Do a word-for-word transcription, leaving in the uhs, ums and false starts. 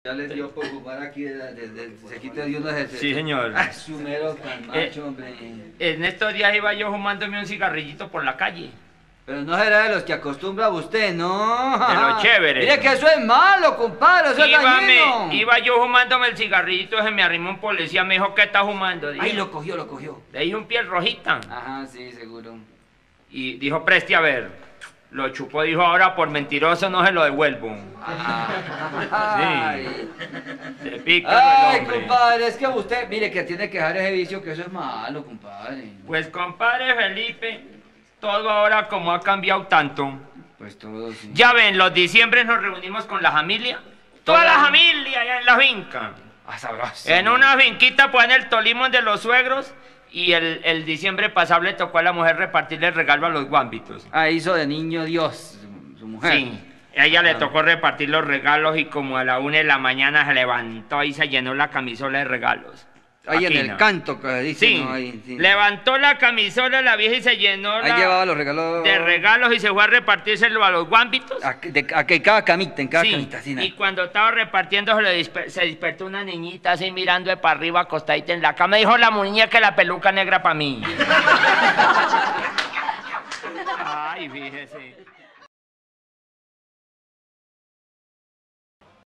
Ya les dio por fumar aquí, de, de, de, se quita de uno de ese. Sí, señor. Ah, sumero tan macho, eh, hombre. En estos días iba yo fumándome un cigarrillito por la calle. Pero no será de los que acostumbra usted, ¿no? De los chéveres. Mire que eso es malo, compadre, eso Iba, es dañino. me, iba yo fumándome el cigarrillito, se me arrimó un policía, me dijo, ¿qué está fumando? Dije, Ay, lo cogió, lo cogió. le dije un piel rojita. Ajá, sí, seguro. Y dijo, preste a ver. Lo chupó, dijo, ahora por mentiroso no se lo devuelvo. Ay. Sí. Se pica Ay, el hombre. compadre, es que usted, mire que tiene que dejar ese vicio, que eso es malo, compadre. Pues, compadre Felipe, todo ahora como ha cambiado tanto. Pues todo, sí. Ya ven, los diciembres nos reunimos con la familia. Toda la familia allá en la finca. Ah, sabroso. En una finquita, pues en el Tolima de los suegros. Y el, el diciembre pasado le tocó a la mujer repartirle el regalo a los guambitos. Ah, hizo de niño Dios, su, su mujer. Sí, a ella le tocó repartir los regalos y como a la una de la mañana se levantó y se llenó la camisola de regalos. Ahí en Aquí, el ¿no? canto que dice, Sí, ¿no? Ahí, sí. Levantó la camisola la vieja y se llenó Ahí la llevaba los regalos. de regalos y se fue a repartírselo a los guambitos. A, de, a que cada camita, en cada Sí, camita, así, ¿no? y cuando estaba repartiendo se, le disper- se despertó una niñita así mirando de para arriba acostadita en la cama. Dijo la muñeca la peluca negra para mí. Ay, fíjese.